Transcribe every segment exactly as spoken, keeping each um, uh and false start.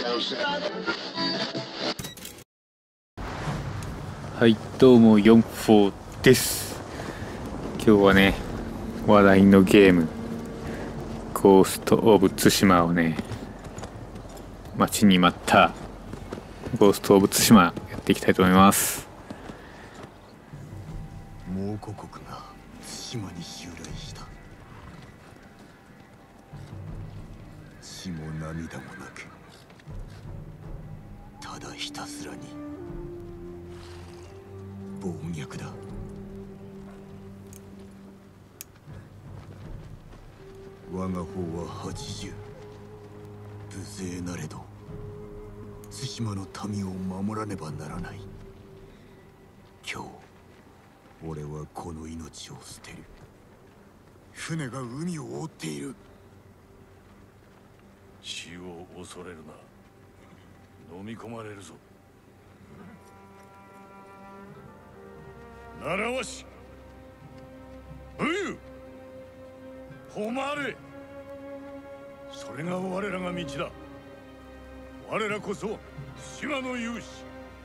はい、どうもよんじゅうよんです。今日はね、話題のゲームゴースト・オブ・ツシマをね、待ちに待ったゴースト・オブ・ツシマやっていきたいと思います。 猛虎国が対馬に襲来した。血も涙もなく、ただひたすらに暴虐だ。我が方は八十、無勢なれど対馬の民を守らねばならない。今日俺はこの命を捨てる。船が海を覆っている。 死を恐れるな。飲み込まれるぞ。習わし、武勇、誉れ、それが我らが道だ。我らこそ島の勇士、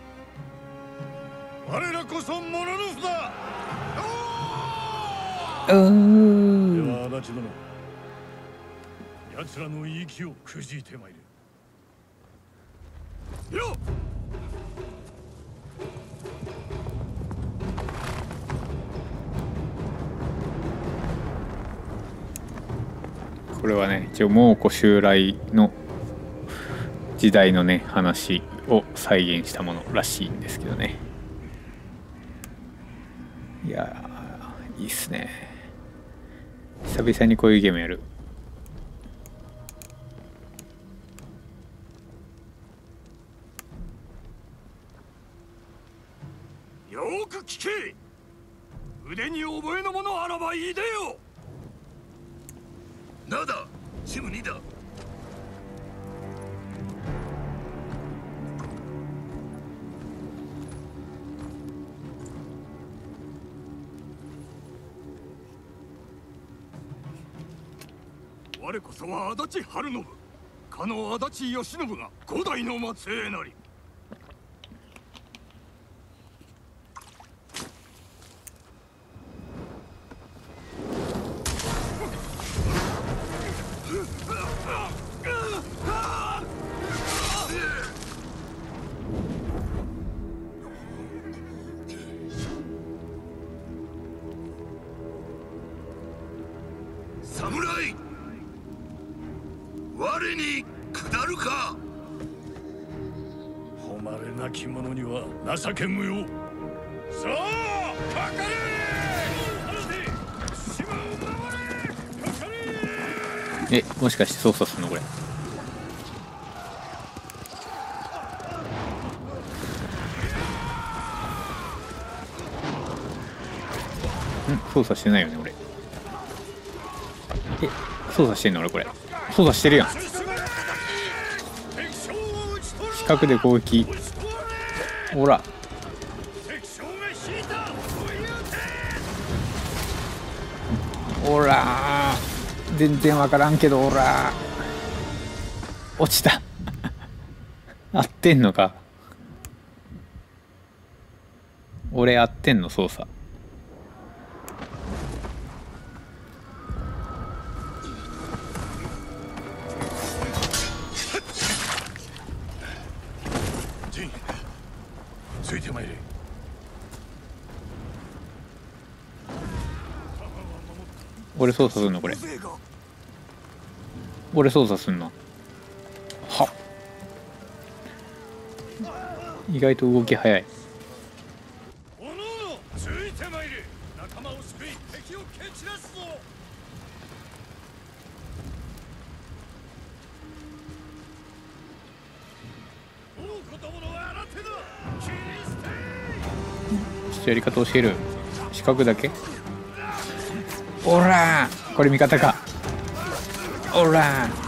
我らこそモノノフだ。では足立殿、奴らの息をくじいてまいるよ。 これはね、一応蒙古襲来の時代のね話を再現したものらしいんですけどね。いやー、いいっすね。久々にこういうゲームやる。 よーく聞け。腕に覚えのものあらばいいでよ。なだ、すぐにだ。我こそは足立晴信、かの足立義信が五代の末裔なり。侍、我に下るか。誉れなき者には情け無用。さあ、かかれ。島を守れ。かかれ。 え、もしかして操作するのこれ。ん、操作してないよね俺。え、操作してんの俺これ。操作してるやん。四角で攻撃。ほら。ほら。全然わからんけど、ほら。落ちた。合ってんのか。俺合ってんの操作。 ついてまいれ。 俺操作すんのこれ。俺操作すんの。はっ。意外と動き早い。 おのおのついてまいれ。仲間を救い敵を蹴散らすぞ。王子どもの新手だ。切り捨て。 ちょっとやり方教える。四角だけ。おらー、これ味方か。おらー、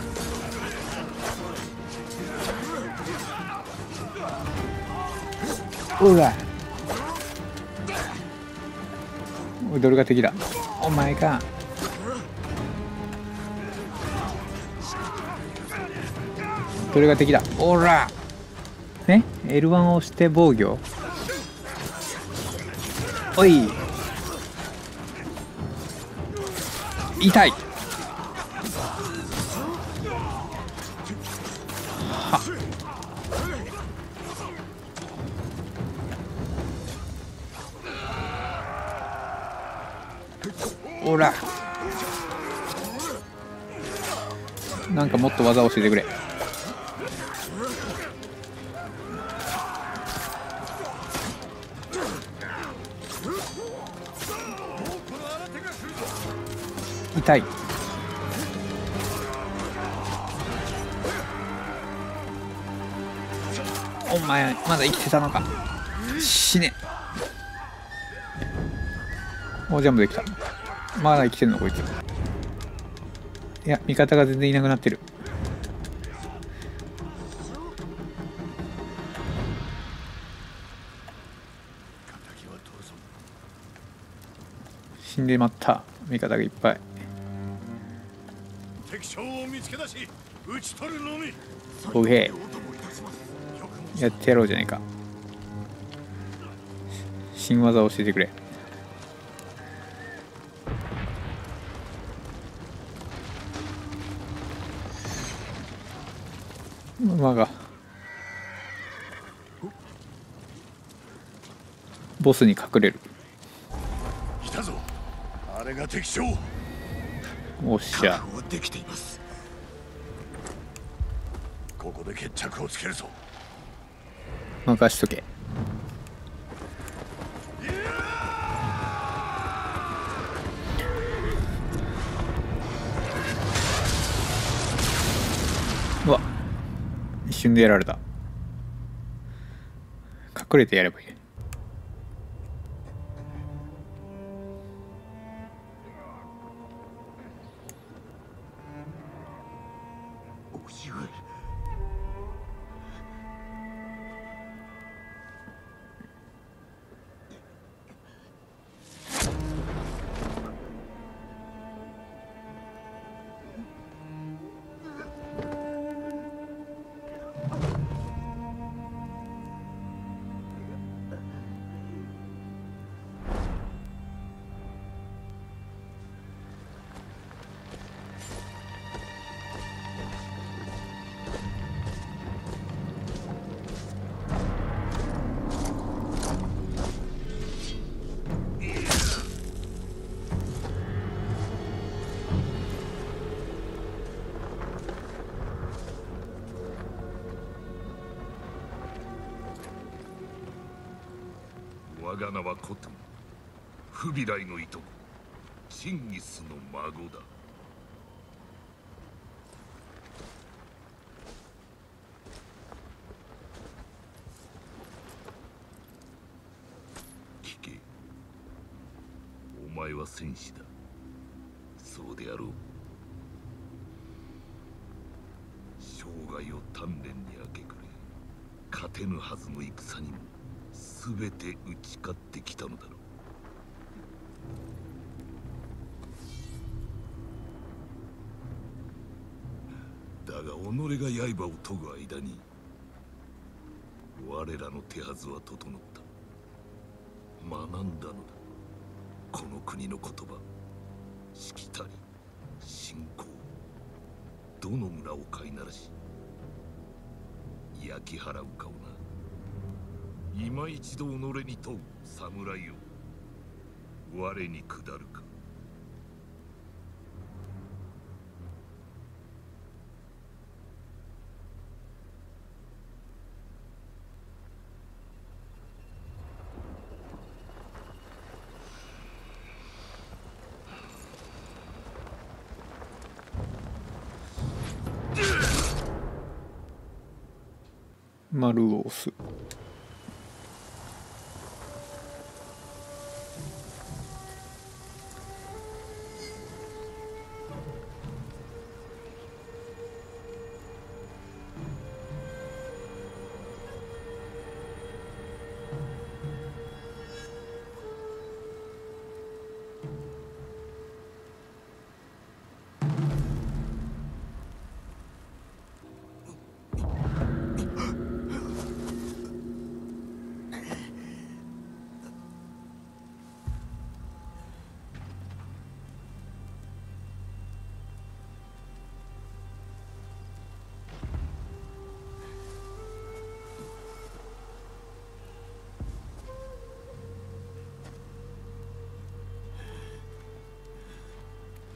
おらー、どれが敵だ。お前か。 どれが敵だ。おらね エルワン を押して防御。おい痛い。はおらなんかもっと技を教えてくれ。痛い。お前まだ生きてたのか。死ね。おジャンプできた。まだ生きてんのこいつ。いや味方が全然いなくなってる。死んでまった。味方がいっぱい。 敵将を見つけ出し討ち取るのみ。 オーケーやってやろうじゃねえか。新技を教えてくれ。馬がボスに隠れる。 来たぞ。あれが敵将。 おっしゃ。 できています。 ここで決着をつけるぞ。 任しとけ。うわ一瞬でやられた。隠れてやればいい。 我が名はコトゥン、フビライのいとこ、チンギスの孫だ。聞け、お前は戦士だ。そうであろう。生涯を鍛錬に明け暮れ、勝てぬはずの戦にも全て打ち勝ってきたのだろう。だが己が刃を研ぐ間に我らの手はずは整った。学んだのだ。この国の言葉、しきたり、信仰、どの村を飼いならし焼き払うかをな。今一度己に問う侍よ、我に下るか。 丸を押す。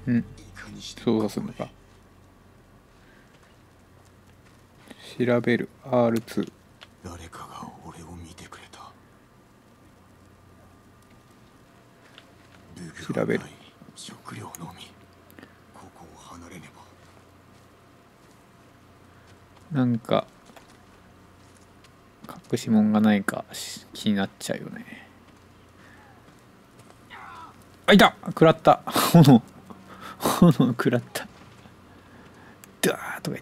うんいかにして操作するのか。調べる アールツー。 誰かが俺を見てくれた。武具が調べるない食料のみ。ここを離れねば。 なんか隠し物がないかし気になっちゃうよね。あ、いた、食らった。炎炎食らった。ダーとか言って。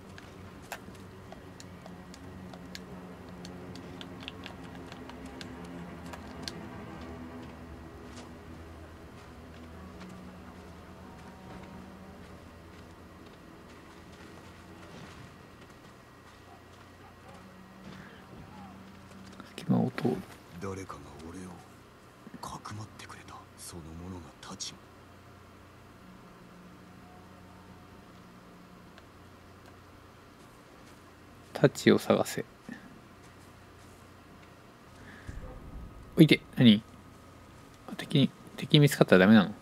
隙間を通る。 誰かが俺をかくまってくれた。その者が立ち。 タチを探せ。おいて、何？敵に敵見つかったらダメなの？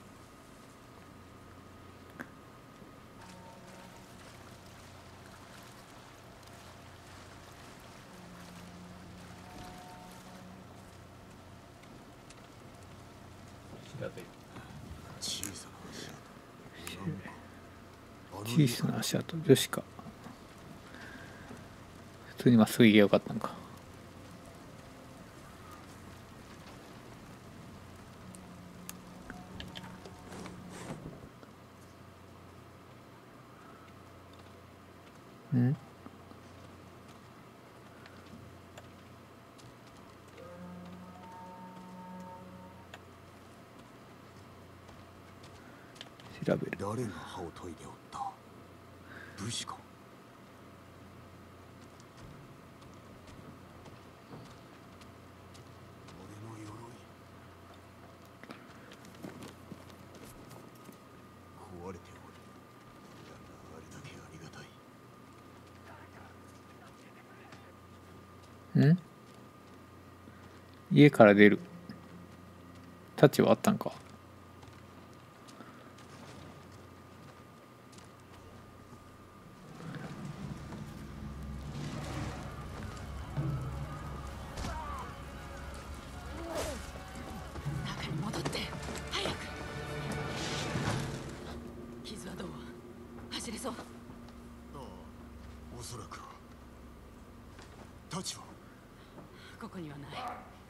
小さな足跡。 小さな足跡、女子か。普通にまっすぐ行けばよかったのか。ん？調べる。 誰が歯を研いでおった。武士か。俺の鎧。壊れておる。だがあれだけありがたい。 ん？家から出る。タチはあったんか。 中に戻って早く。傷はどう？走れそう？ ああ、おそらくは。立ちはここにはない。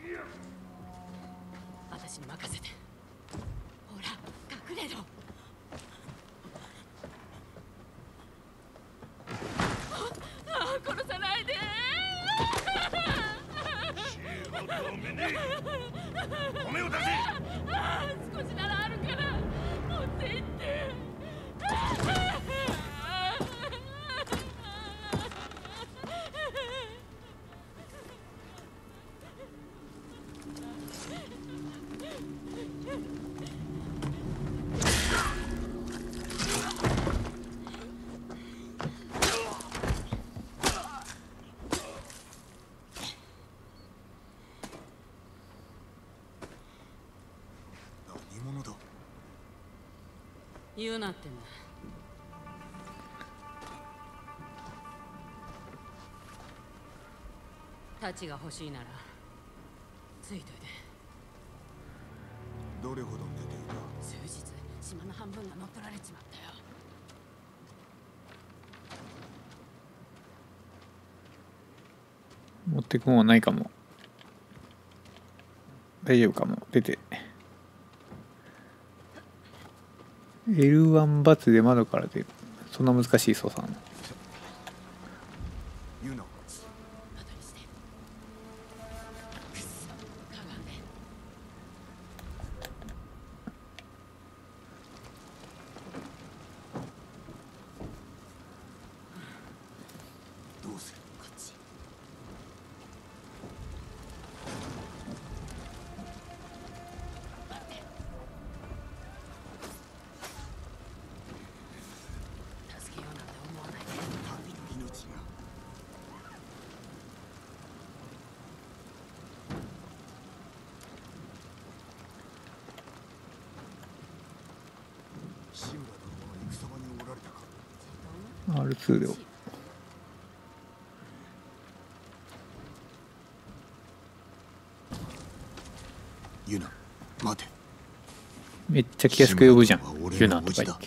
私に任せて。ほら隠れろ。ああ、殺さないで。 米を出せ。 ああ、少しならあるから持って行って。 何者だ。 言うなってんだ。タチが欲しいならついといて。 どれほど寝ていた。 数日、島の半分が乗っ取られちまったよ。 持ってくもんはないかも。大丈夫かも。出て。エルワン バツで窓から出る。そんな難しい操作なの？ ユナ。 後にして。くっそ、かがんで。 どうする。 こっち。待って。助けようなんて思わないで。 民の命が。 アールツー でユナ、待て。 めっちゃ気安く呼ぶじゃん。ユナとか言って。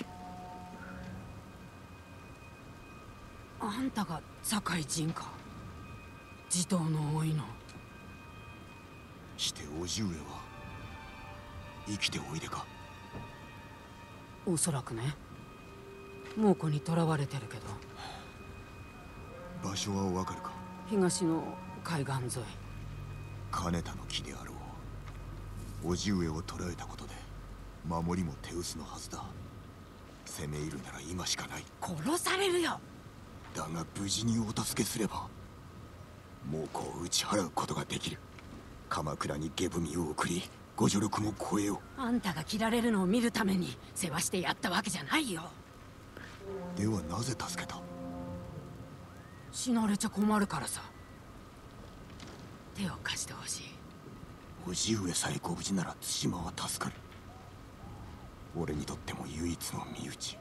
あんたが堺人か。地頭の多いの。 して叔父上は生きておいでか。 おそらくね。猛虎に囚われてるけど。 場所はわかるか。 東の海岸沿い。 金田の木であろう。叔父上を捕らえたことで守りも手薄のはずだ。攻め入るなら今しかない。 殺されるよ。 だが無事にお助けすれば猛虎を打ち払うことができる。鎌倉に下文を送りご助力も超えよあんたが切られるのを見るために世話してやったわけじゃないよ。 う。ではなぜ助けた。 死なれちゃ困るからさ。手を貸してほしい。 叔父上さえご無事なら対馬は助かる。俺にとっても唯一の身内。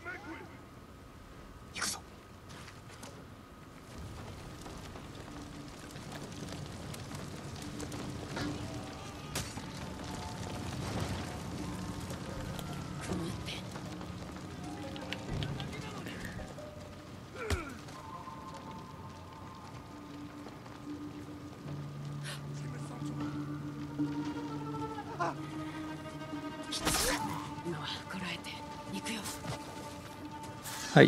行くぞ。 組むって今はこらえて行くよ。 はい。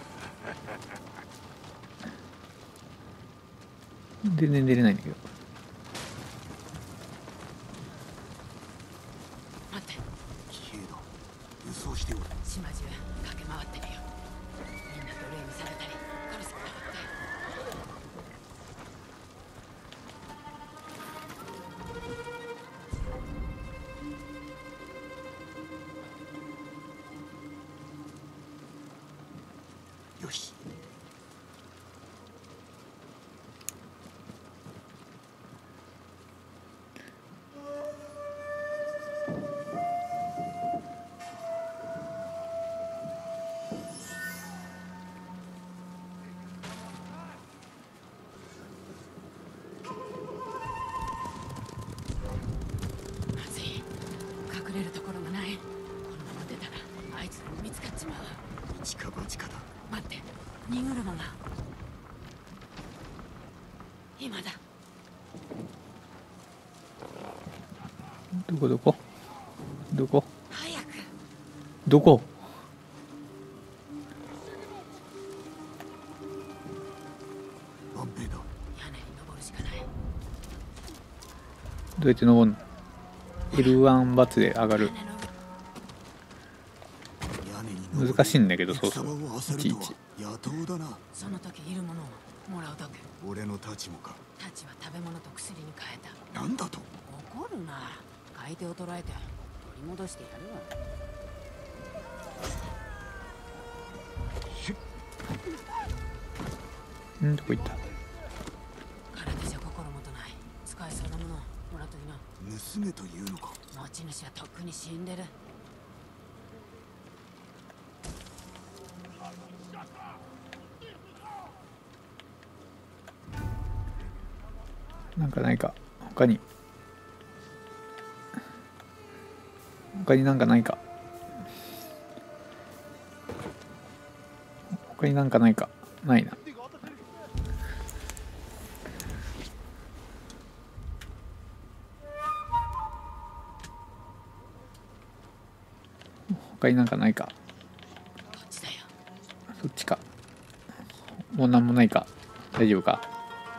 全然出れないんだけど。 待って。 騎兵だ。輸送しておる。 島中駆け回ってるよ。みんな奴隷にされたり殺すことあって。 よし。 まずい。隠れるところがない。このまま出たらあいつらに見つかっちまう。 一か八かだ。 待って。荷車が。今だ。 どこどこどこ早く。 どこ。 安平だ。 屋根に登るしかない。 どうやって登るの。 エルワン バツで上がる。 屋根の上。 屋根に登り難しいんだけど、そうそう。 戦場を漁るとはいちいち。 野党だな。 その時いるものをもらうだけ。 俺の太刀もか。 たちは食べ物と薬に変えた。 なんだと。 怒るな。買い手を捕らえて取り戻してやるわ。 んどこ行った。 空手じゃ心もとない。使えそうなものをもらっときな。 盗めというのか。 持ち主はとっくに死んでる。 なんかないか他に。他になんかないか。他になんかないか。ないな。他になんかないか。 こっちだよ。 そっちか。もうなんもないか。大丈夫か。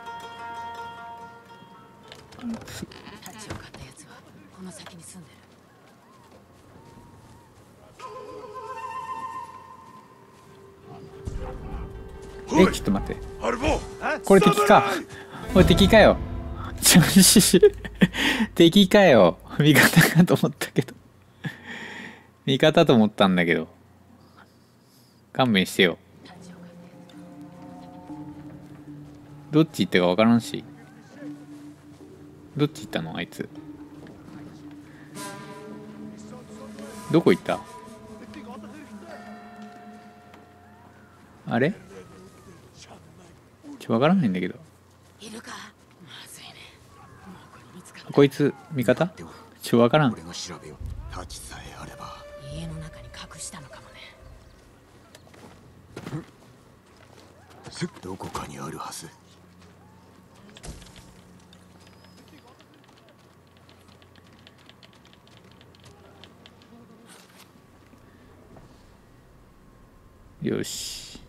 タチを買ったやつはこの先に住んでる。 え、ちょっと待って。 アルボこれ敵か。これ敵かよ。調子敵かよ。味方かと思ったけど。味方と思ったんだけど。勘弁してよ。 タチを買ったやどっち行ったか分からんし。どっち行ったのあいつ。どこ行った。 あれちょわからないんだけど。 いるか。まずいね。もうこれ見つかった。 こいつ味方ちょわからん。 俺が調べよう。太刀さえあれば。 家の中に隠したのかもね。 どこかにあるはず。 よし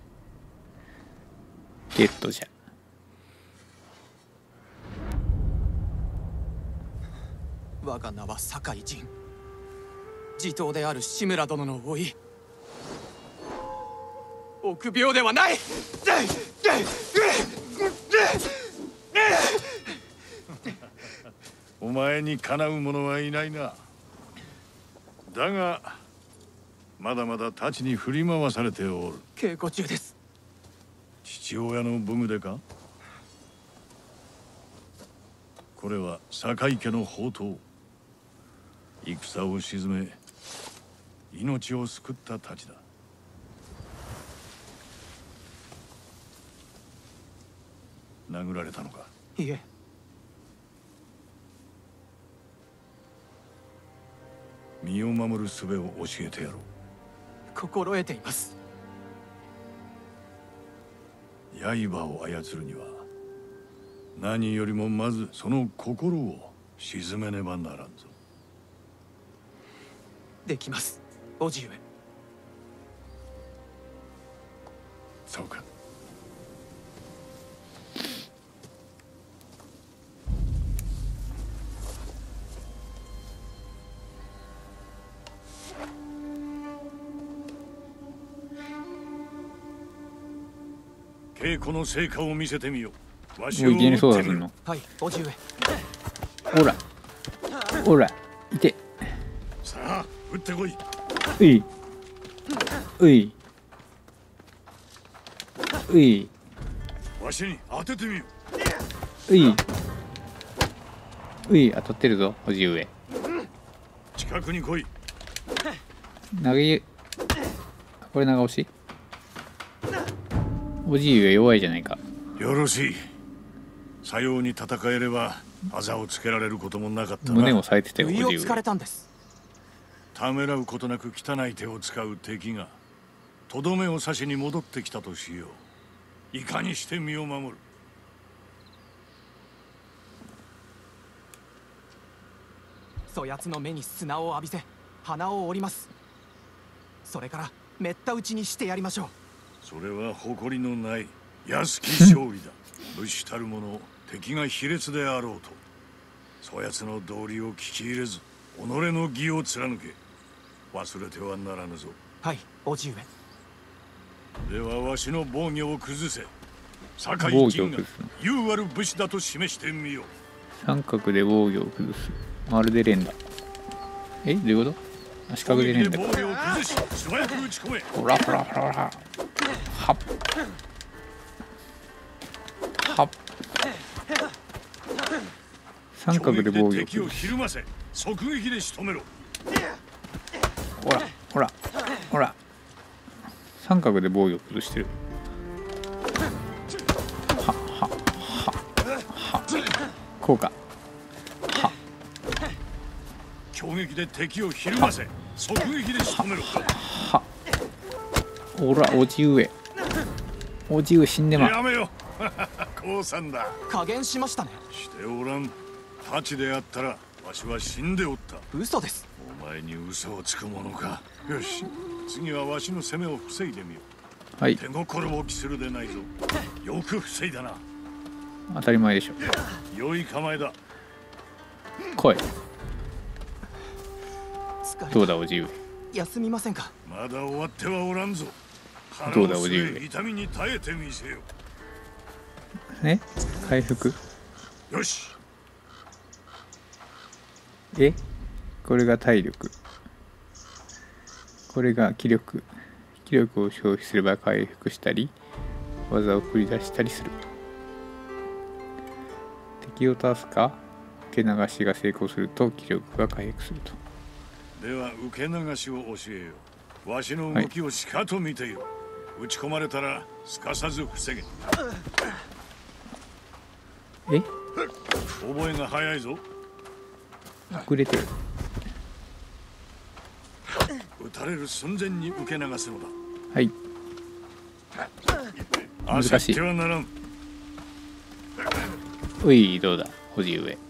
ゲットじゃ。 我が名は酒井仁、地頭である志村殿の甥い。臆病ではない。 お前にかなう者はいないな。だがまだまだ太刀に振り回されておる。 稽古中です。 父親の武具でか。これは酒井家の宝刀。戦を鎮め命を救った太刀だ。殴られたのか。 いえ。 身を守る術を教えてやろう。 心得ています。 刃を操るには何よりもまずその心を鎮めねばならんぞ。 できます、叔父上。 そうか。稽古の成果を見せてみよう。わしをいきなりそうだすんの。 はい、叔父上。 ほらほらいて。 さあ撃ってこい。 ういういういわしに当ててみよういうい当たってるぞ叔父上。 う。近くに来い。 投げこれ長押し。叔父上弱いじゃないか。 よろしい。さように戦えればあざをつけられることもなかったな。 胸を押さえてたよ不意を叔父上。 つかれたんです。 ためらうことなく汚い手を使う敵がとどめを刺しに戻ってきたとしよう。いかにして身を守る。 そやつの目に砂を浴びせ鼻を折ります。それからめった打ちにしてやりましょう。 それは誇りのない安き勝利だ。武士たる者敵が卑劣であろうとそやつの道理を聞き入れず己の義を貫け。忘れてはならぬぞ。 はい、叔父上。 ではわしの防御を崩せ。酒井仁が優ある武士だと示してみよう。 三角で防御を崩す。まるで連打。えどういうこと。四角で連打か。 防御を崩し素早く打ち込め。 ほらほらほらほらはっはっ三角で防御を敵を崩す。 ひるませ側撃で仕留めろ。 ほらほらほら三角で防御を崩してる。ははははこうか。は強撃で敵をひるませ側撃で仕留めろ。 はほらおじ上おじ上死んでまやめよ降参だ。 加減しましたね。 しておらん。太刀であったらわしは死んでおった。 嘘です。 お前に嘘をつくものか。よし次はわしの攻めを防いでみよう。 はい。 手心を期するでないぞ。よく防いだな。 当たり前でしょ。 良い構えだ。 来い。 疲れた。 どうだおじ上。 休みませんか。 まだ終わってはおらんぞ。 どうだおじ上。 痛みに耐えてみせよ。 え回復。 よし。 えこれが体力。これが気力。気力を消費すれば回復したり技を繰り出したりする。敵を倒すか受け流しが成功すると気力が回復すると。 では受け流しを教えよう。わしの動きをしかと見ていろ、は撃ち込まれたらすかさず防げ。 え、 覚えが早いぞ。 遅れてる。 撃たれる寸前に受け流すのだ。 はい、難しい。 焦ってはならん。 うい、どうだ叔父上。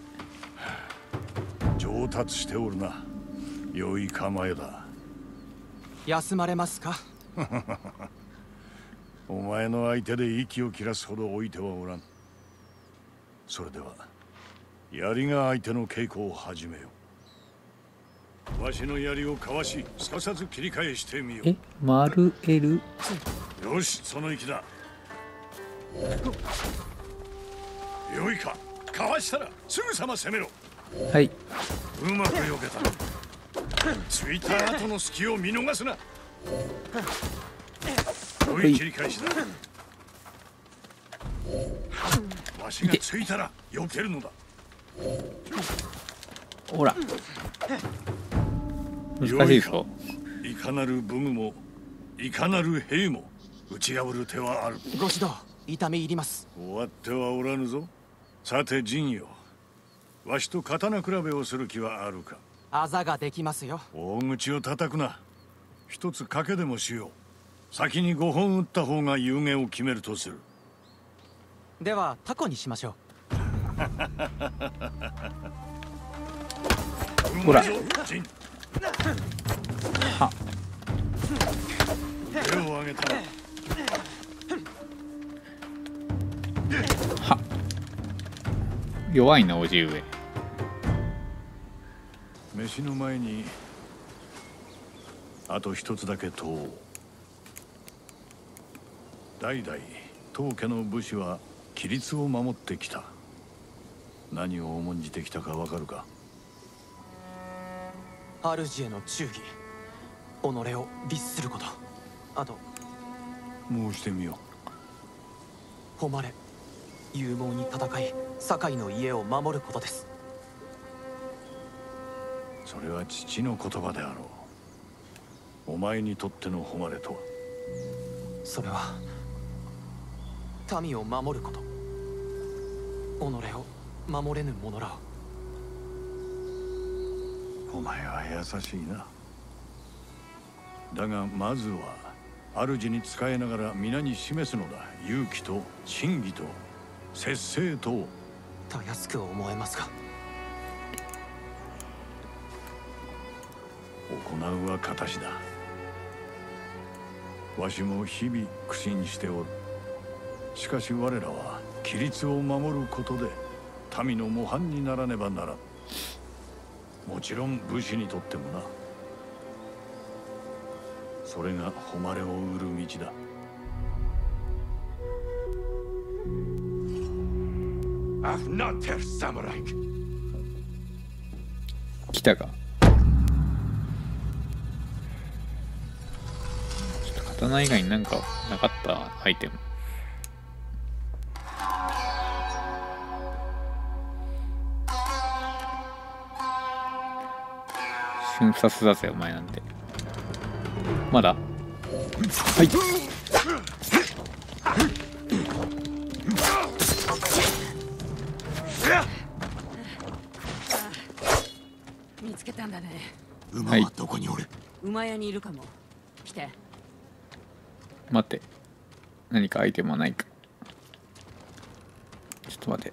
上達しておるな。良い構えだ。 休まれますか？ お前の相手で息を切らすほど置いてはおらん。それでは槍が相手の稽古を始めよう。わしの槍をかわし、すかさず切り返してみよう。 え、丸 L。 よし、その息だ。よいか、かわしたらすぐさま攻めろ。 はい、 うまく避けた。ついた後の隙を見逃すな。良い切り返しだ。わしがついたら避けるのだ。 ほら難しいぞ。 いかなる武具もいかなる兵も打ち破る手はある。 ご指導痛み入ります。 終わってはおらぬぞ。さて陣よ、わしと刀比べをする気はあるか？ あざができますよ。 大口を叩くな。一つ賭けでもしよう。先にごほん打った方が有言を決めるとする。 ではタコにしましょう。 ほら陣は手を挙げたな。 は弱いな叔父上。 飯の前にあと一つだけ問おう。代々当家の武士は規律を守ってきた。何を重んじてきたかわかるか？ う。主への忠義、己を律すること、あと申してみよ誉れ、勇猛に戦い堺の家を守ることです。 う。それは父の言葉であろう。お前にとっての誉れとは？ それは民を守ること、己を守れぬ者らを。 お前は優しいな。だがまずは主に仕えながら皆に示すのだ。勇気と真義と節制と。 たやすく思えますが、 行うは形だ。わしも日々苦心しておる。しかし我らは規律を守ることで民の模範にならねばならん。もちろん武士にとってもな。それが誉れを売る道だ。アフナテルサムライ。 来たか。ちょっと刀以外になんかなかったアイテム。瞬殺だぜお前なんて。まだはい。 見つけたんだね。 馬はどこにおる？ 馬屋にいるかも。来て。 待って、何かアイテムはないか。ちょっと待って。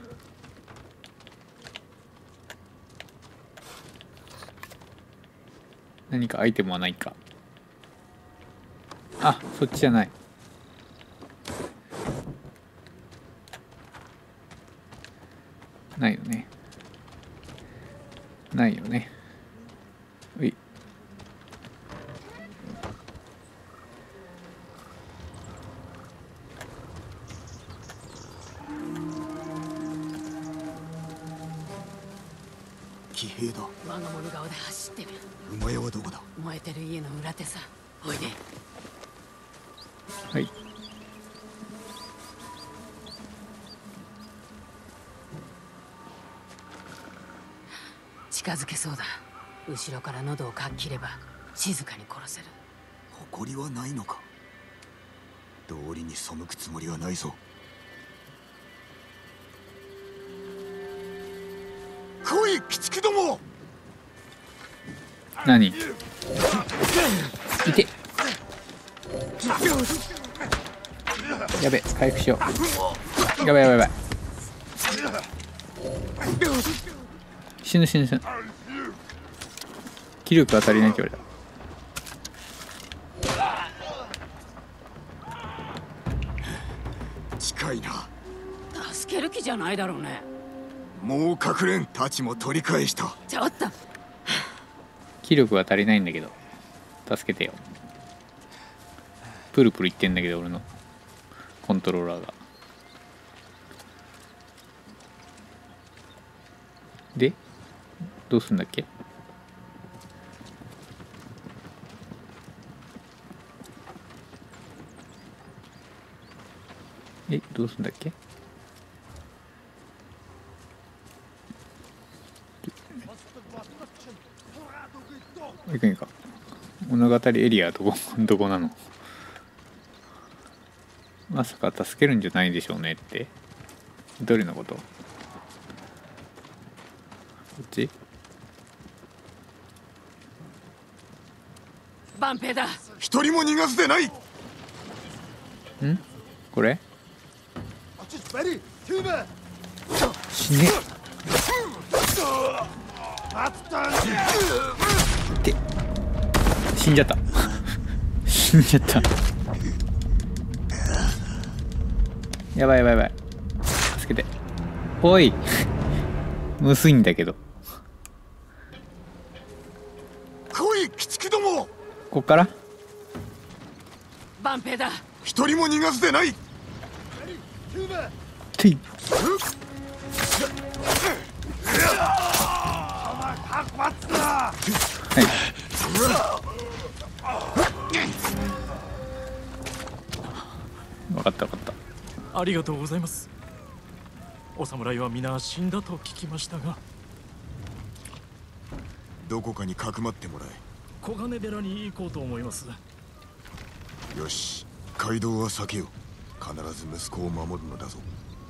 何かアイテムはないか。あ、そっちじゃない。ないよね。ないよね。うい。 騎兵だ。 我が物顔で走ってる。 馬屋はどこだ？ 燃えてる家の裏手さ。おいで。 はい。 近づけそうだ。後ろから喉をかっ切れば静かに殺せる。 誇りはないのか？ 道理に背くつもりはないぞ。来い鬼畜ども。 何いて、やべ、回復しよう。やばいやばいやばい、死ぬ死ぬ死ぬ。気力が足りないって言われた。近いな。 助ける気じゃないだろうね。 もう隠れん。太刀も取り返した。 ちょっと気力が足りないんだけど助けてよ。プルプルいってんだけど俺のコントローラーが。でどうすんだっけ。えどうすんだっけ。行くんか。物語エリアどこどこなの。まさか助けるんじゃないでしょうねって。どれのこと。こっち。 万平だ。 一人も逃がすでない。 んこれ死ねって死んじゃった死んじゃったやばいやばいやばい、助けて。おいむずいんだけど。 来い鬼畜ども。 こっから万平だ。 一人も逃がすでない。 てい。はい分かった分かった。 ありがとうございます。お侍は皆死んだと聞きましたが。 どこかにかくまってもら小金寺に行こうと思います。 え。よし、街道は避けよう。必ず息子を守るのだぞ。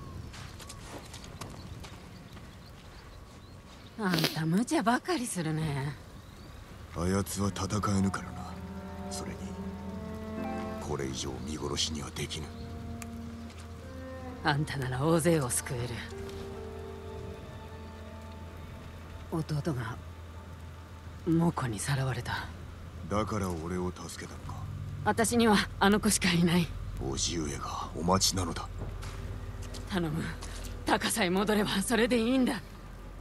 あんた無茶ばかりするね。 あやつは戦えぬからな。それにこれ以上見殺しにはできぬ。 あんたなら大勢を救える。弟が猛虎にさらわれた。 だから俺を助けたのか。 私にはあの子しかいない。 叔父上がお待ちなのだ。 頼む、高さえ戻ればそれでいいんだ。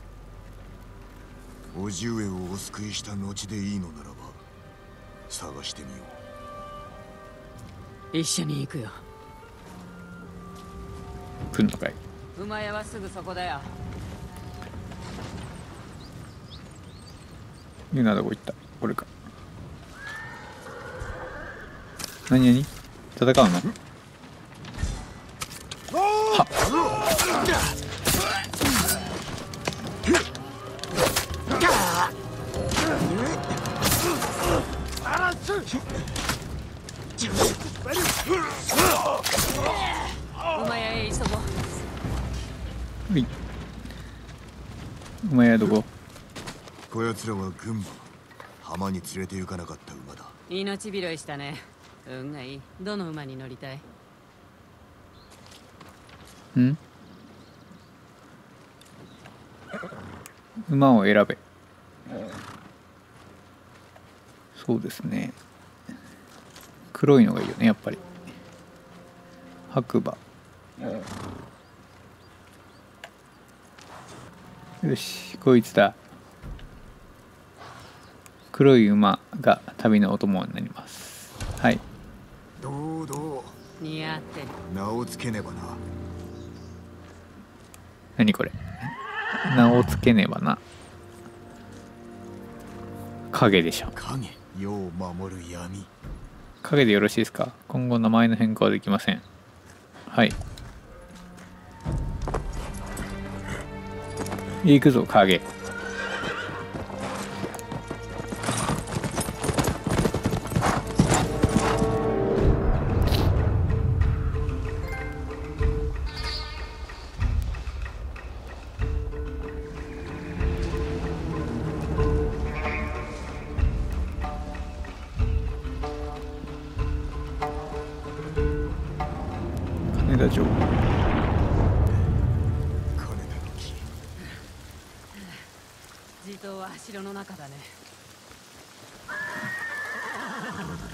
叔父上をお救いした後でいいのならば探してみよ一緒に行くよ。 来んのかい。 馬屋はすぐそこだよ。 ユナどこ行った。これか。何何戦うの。はっ馬屋へ急ごう。 うい。馬屋どこ。 う。こやつらは群馬。浜に連れて行かなかった馬だ。 命拾いしたね。運がいい。どの馬に乗りたい？ ん馬を選べ。そうですね。黒いのがいいよねやっぱり。白馬。よしこいつだ。黒い馬が旅のお供になります。はい。 どうどう似合ってる。 名をつけねばな。 何これ。名をつけねばな。影でしょ。 影、世を守る闇。 影でよろしいですか。今後名前の変更はできません。はい。行くぞ影。 ダ城。 金田の木。 地頭は城の中だね。